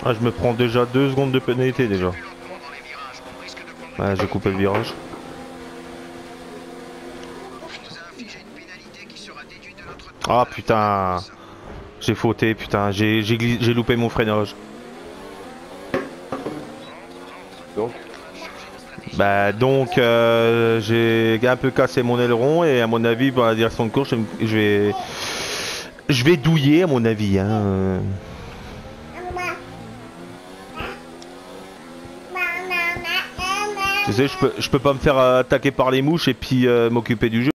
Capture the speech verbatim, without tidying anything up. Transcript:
Ah, je me prends déjà deux secondes de pénalité déjà. Ouais, j'ai coupé le virage. Ah putain, j'ai fauté, putain, j'ai j'ai loupé mon freinage. Donc, Bah donc euh, j'ai un peu cassé mon aileron et à mon avis dans la direction de course je, je vais je vais douiller à mon avis hein. Tu sais je peux je peux pas me faire attaquer par les mouches et puis euh, m'occuper du jeu.